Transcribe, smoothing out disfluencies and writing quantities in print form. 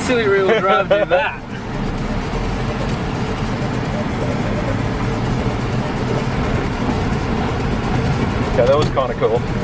silly rear-wheel drive do that? Yeah, that was kind of cool.